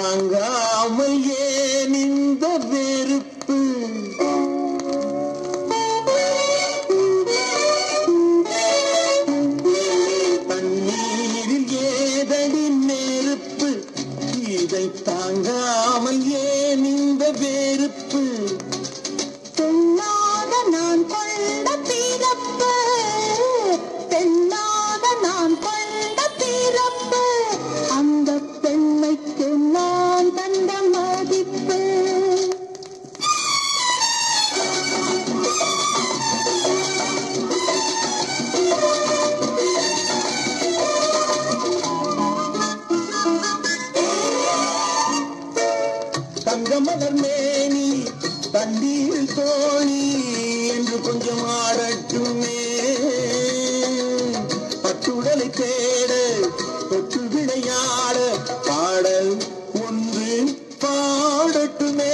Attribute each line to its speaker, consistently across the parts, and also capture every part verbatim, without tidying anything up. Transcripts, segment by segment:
Speaker 1: தாங்காமல் ஏன் இந்த வெறுப்பு தண்ணீரில் ஏதடி நெருப்பு இதை தாங்காமல் ஏன் இந்த வெறுப்பு
Speaker 2: பெண்ணாக நான் கொண்ட பிறப்பு பெண்ணாக நான் கொண்ட பிறப்பு அந்த பெண்மைக்கு நான் தந்த மதிப்பு
Speaker 1: தங்கமலர் மேனி தண்ணீரில் தோணி என்று கொஞ்சம் ஆடட்டுமே பட்டுடலை தேட தொட்டு விளையாட பாடல் ஒன்று பாடட்டுமே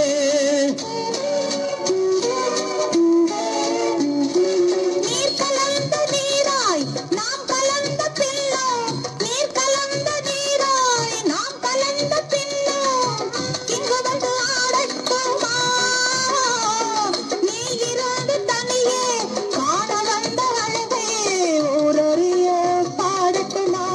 Speaker 2: நீர் கலந்த நீராய் நாம் கலந்த பிள்ளோ நீர் கலந்த நீராய் நாம் கலந்த பிள்ளோ இங்கு வந்து ஆடட்டுமா நீ இருந்து தனியே காண வந்த அழகே ஓரறிய பாடட்டுமா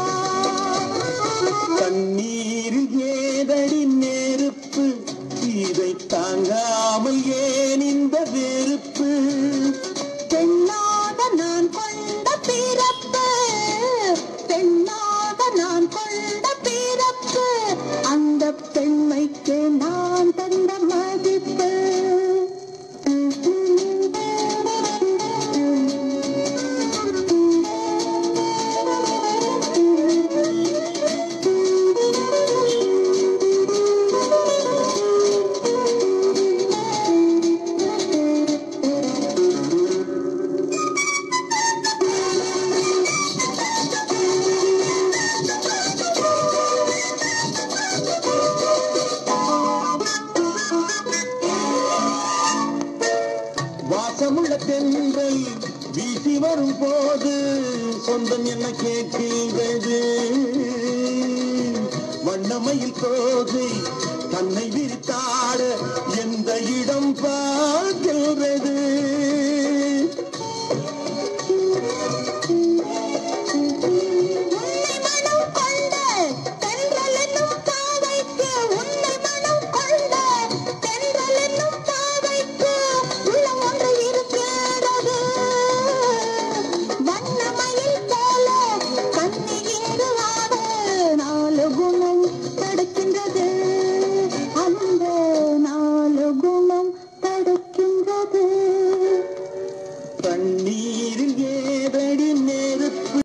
Speaker 1: தண்ணீரில் ஏதடி நெருப்பு இதை தாங்காமல் ஏன் இந்த வெறுப்பு
Speaker 2: பெண்ணாக நான் கொண்ட பிறப்பு பெண்ணாக நான் கொண்ட பிறப்பு அந்த பெண்மைக்கு நான் தந்த மதிப்பு
Speaker 1: வாசமுள்ள தென்றல் வீசி வரும் போது சொந்தம் என்ன கேட்கிறது வண்ணமயில் தோகை தன்னை விரித்தாட எந்த இடம் பார்க்கிறது